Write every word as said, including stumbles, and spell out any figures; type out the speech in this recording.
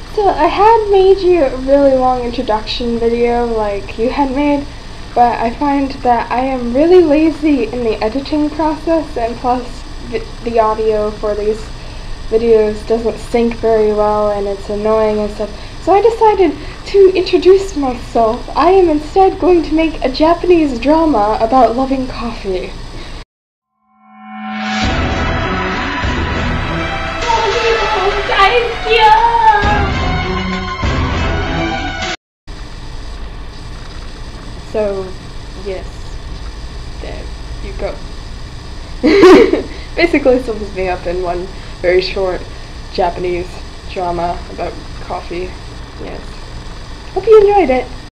So I had made you a really long introduction video like you had made, but I find that I am really lazy in the editing process, and plus the, the audio for these videos doesn't sync very well and it's annoying and stuff. So I decided to introduce myself. I am instead going to make a Japanese drama about loving coffee. So, yes, there you go. Basically sums me up in one very short Japanese drama about coffee. Yes. Hope you enjoyed it.